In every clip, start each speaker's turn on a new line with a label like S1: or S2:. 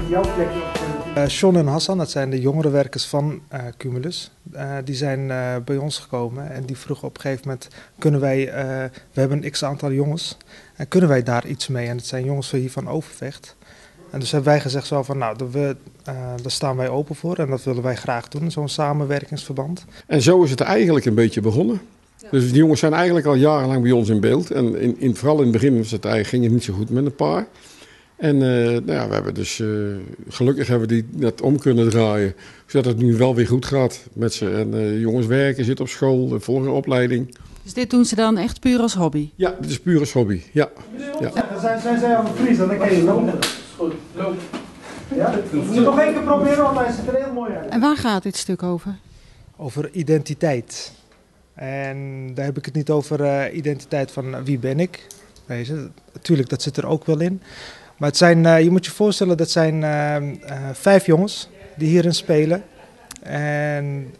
S1: jouw plekje op. John en Hassan, dat zijn de jongerenwerkers van Cumulus. Die zijn bij ons gekomen en die vroegen op een gegeven moment, kunnen wij, we hebben een x-aantal jongens, en kunnen wij daar iets mee? En het zijn jongens van hier van Overvecht. En dus hebben wij gezegd zo van, nou, daar staan wij open voor en dat willen wij graag doen, zo'n samenwerkingsverband.
S2: En zo is het eigenlijk een beetje begonnen. Ja. Dus die jongens zijn eigenlijk al jarenlang bij ons in beeld. En vooral in het begin was het ging het niet zo goed met een paar. En we hebben dus gelukkig hebben we dat om kunnen draaien, zodat het nu wel weer goed gaat met ze. En jongens werken, zitten op school, volgen een opleiding.
S3: Dus dit doen ze dan echt puur als hobby?
S2: Ja, dit is puur als hobby, ja.
S1: Ja. Zijn zij aan het vriezen, dan kan je lopen. Goed, loop. Ja? Je moet nog één keer proberen, want hij ziet er heel mooi uit.
S3: En waar gaat dit stuk over? Over
S1: identiteit. En daar heb ik het niet over identiteit van wie ben ik. Natuurlijk, dat zit er ook wel in. Maar het zijn, je moet je voorstellen, dat zijn 5 jongens die hierin spelen. En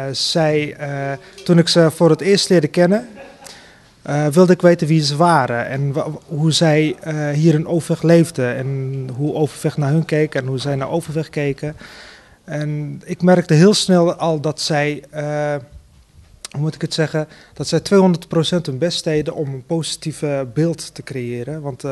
S1: toen ik ze voor het eerst leerde kennen, wilde ik weten wie ze waren. En hoe zij hier in Overvecht leefden. En hoe Overvecht naar hun keek en hoe zij naar Overvecht keken. En ik merkte heel snel al dat zij, hoe moet ik het zeggen, dat zij 200% hun best deden om een positieve beeld te creëren. Want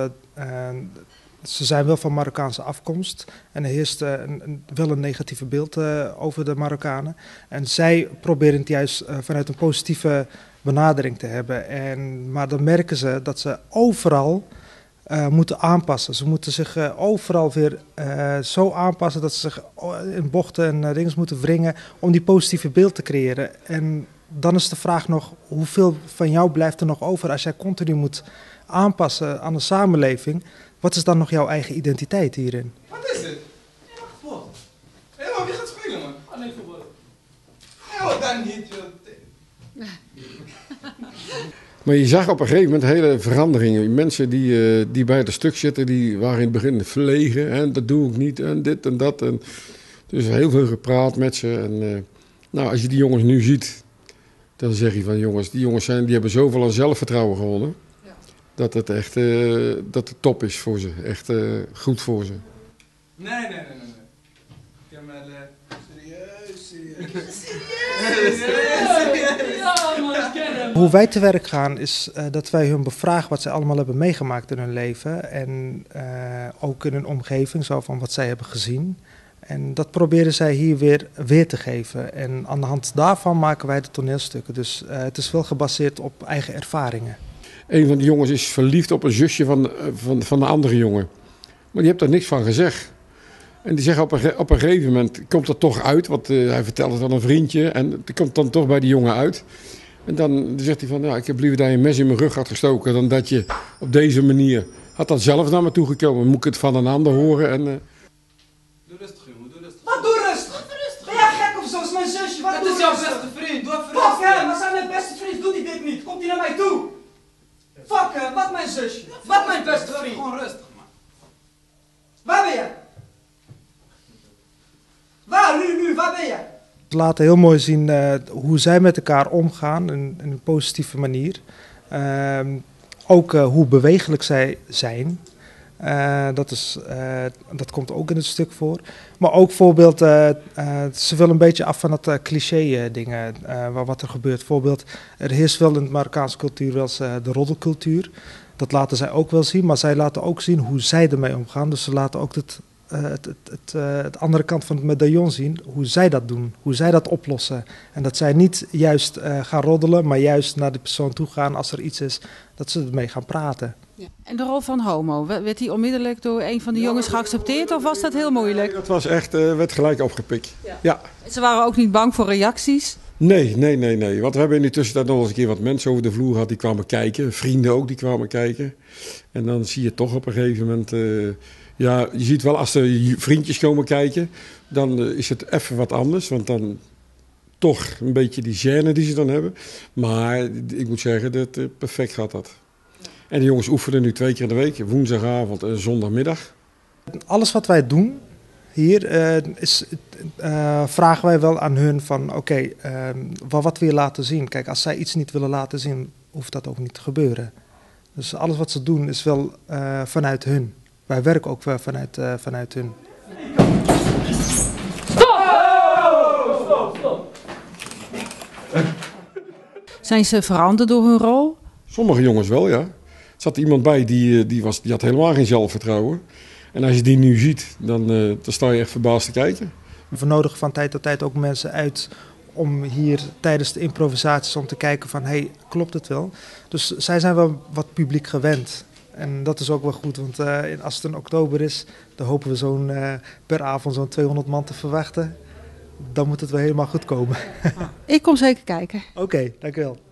S1: ze zijn wel van Marokkaanse afkomst en er heerst wel een negatieve beeld over de Marokkanen. En zij proberen het juist vanuit een positieve benadering te hebben. Maar dan merken ze dat ze overal moeten aanpassen. Ze moeten zich overal weer zo aanpassen dat ze zich in bochten en dingen moeten wringen om die positieve beeld te creëren. En dan is de vraag nog, hoeveel van jou blijft er nog over als jij continu moet aanpassen aan de samenleving? Wat is dan nog jouw eigen identiteit hierin?
S4: Wat is dit? Ja, voetbal. Hé man, wie gaat spelen man? Ah nee, voetbal. Ja, wat dan niet joh.
S2: Maar je zag op een gegeven moment hele veranderingen. Mensen die bij het stuk zitten, die waren in het begin verlegen. En dat doe ik niet en dit en dat. En dus heel veel gepraat met ze. En als je die jongens nu ziet, dan zeg je van jongens, die jongens die hebben zoveel aan zelfvertrouwen gewonnen. Dat het echt dat het top is voor ze. Echt goed voor ze.
S4: Nee. Kemal, serieus.
S1: Hoe wij te werk gaan is dat wij hun bevragen wat zij allemaal hebben meegemaakt in hun leven. En ook in hun omgeving, zo van wat zij hebben gezien. En dat proberen zij hier weer te geven. En aan de hand daarvan maken wij de toneelstukken. Dus het is wel gebaseerd op eigen ervaringen.
S2: Een van de jongens is verliefd op een zusje van een andere jongen. Maar die heeft daar niks van gezegd. En die zegt op een gegeven moment komt dat toch uit. Want hij vertelt het aan een vriendje. En het komt dan toch bij die jongen uit. En dan zegt hij van, ja, ik heb liever dat je een mes in mijn rug had gestoken. Dan dat je op deze manier had dat zelf naar me toe gekomen. Moet ik het van een ander horen. En,
S4: Doe rustig jongen, doe rustig.
S5: Wat doe rustig? Ben jij gek of zo? Dat is mijn zusje. Wat
S4: dat
S5: doe
S4: is jouw
S5: rustig?
S4: beste vriend, doe even
S5: Fuck
S4: rustig.
S5: hem, als hij mijn beste vriend is, doet hij dit niet. Komt hij naar mij toe? Fuck hem, wat mijn zusje? Wat mijn beste vriend?
S4: Gewoon rustig man.
S5: Waar ben jij? Waar, nu, waar ben jij?
S1: Ze laten heel mooi zien hoe zij met elkaar omgaan in een positieve manier. Ook hoe bewegelijk zij zijn. Dat komt ook in het stuk voor. Maar ook bijvoorbeeld, ze willen een beetje af van dat cliché dingen, wat er gebeurt. Bijvoorbeeld, er heerst wel in de Marokkaanse cultuur wel eens de roddelcultuur. Dat laten zij ook wel zien, maar zij laten ook zien hoe zij ermee omgaan. Dus ze laten ook het andere kant van het medaillon zien, hoe zij dat doen, hoe zij dat oplossen. En dat zij niet juist gaan roddelen, maar juist naar de persoon toe gaan als er iets is, dat ze ermee gaan praten.
S3: Ja. En de rol van homo, werd die onmiddellijk door een van de jongens geaccepteerd of was dat heel moeilijk?
S2: Nee, dat was echt, werd gelijk opgepikt. Ja.
S3: Ze waren ook niet bang voor reacties?
S2: Nee. Want we hebben in de tussentijd nog eens een keer wat mensen over de vloer gehad die kwamen kijken. Vrienden ook, die kwamen kijken. En dan zie je toch op een gegeven moment... je ziet wel als er vriendjes komen kijken, dan is het even wat anders. Want dan toch een beetje die gêne die ze dan hebben. Maar ik moet zeggen, dat perfect gaat dat. En de jongens oefenen nu 2 keer in de week, woensdagavond en zondagmiddag.
S1: Alles wat wij doen hier, vragen wij wel aan hun van oké, wat wil je laten zien? Kijk, als zij iets niet willen laten zien, hoeft dat ook niet te gebeuren. Dus alles wat ze doen is wel vanuit hun. Wij werken ook vanuit hun.
S3: Zijn ze veranderd door hun rol?
S2: Sommige jongens wel, ja. Er zat iemand bij die had helemaal geen zelfvertrouwen. En als je die nu ziet, dan sta je echt verbaasd te kijken.
S1: We nodigen van tijd tot tijd ook mensen uit om hier tijdens de improvisaties om te kijken van, hey, klopt het wel? Dus zij zijn wel wat publiek gewend. En dat is ook wel goed, want als het in oktober is, dan hopen we per avond zo'n 200 man te verwachten. Dan moet het wel helemaal goed komen.
S3: Ik kom zeker kijken.
S1: Oké, dankjewel.